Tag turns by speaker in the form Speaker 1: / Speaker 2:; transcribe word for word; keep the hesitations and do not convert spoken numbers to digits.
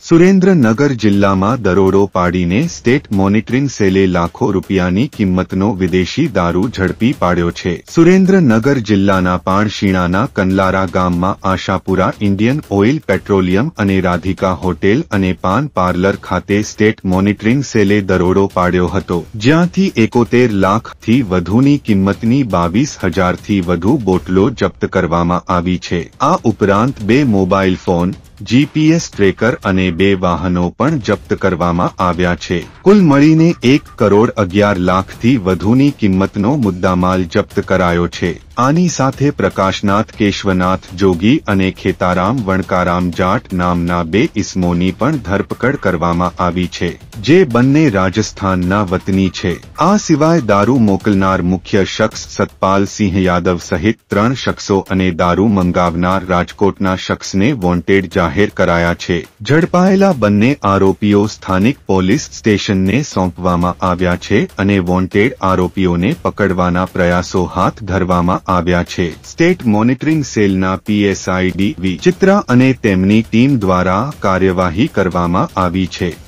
Speaker 1: સુરેન્દ્રનગર જિલ્લામાં દરોડો પાડીને state monitoring સેલે લાખો રૂપિયાની કિંમતનો વિદેશી દારૂ ઝડપી પાડ્યો છે। સુરેન્દ્રનગર જિલ્લાના પાણશીણાના કંડલારા ગામમાં આશાપુરા ઇન્ડિયન ઓઇલ પેટ્રોલિયમ અને રાધિકા હોટેલ અને પાન પાર્લર ખાતે સ્ટેટ મોનિટરિંગ સેલે દરોડો પાડ્યો હતો, જ્યાંથી એકોતેર લાખથી વધુની કિંમતની બાવીસ હજારથી વધુ બોટલો જપ્ત કરવામાં આવી છે। આ ઉપરાંત બે મોબાઈલ ફોન, જીપીએસ ટ્રેકર અને બે વાહનો પણ જપ્ત કરવામાં આવ્યા છે। કુલ મળીને એક કરોડ અગિયાર લાખથી વધુની કિંમતનો મુદ્દામાલ જપ્ત કરાયો છે। આની સાથે પ્રકાશનાથ કેશવનાથ જોગી અને ખેતારામ વણકારામ જાટ નામના બે ઇસમોની પણ ધરપકડ કરવામાં આવી છે, જે બંને રાજસ્થાનના વતની છે। આ સિવાય દારૂ મોકલનાર મુખ્ય શખ્સ સતપાલસિંહ યાદવ સહિત ત્રણ શખ્સો અને દારૂ મંગાવનાર રાજકોટના શખ્સને વોન્ટેડ જાહેર કરાયા છે। ઝડપાયેલા બંને આરોપીઓ સ્થાનિક પોલીસ સ્ટેશનને સોંપવામાં આવ્યા છે અને વોન્ટેડ આરોપીઓને પકડવાના પ્રયાસો હાથ ધરવામાં આવ્યા છે। સ્ટેટ મોનિટરિંગ સેલના પીએસઆઈ ડી વી ચિત્રા અને તેમની ટીમ દ્વારા કાર્યવાહી કરવામાં આવી છે।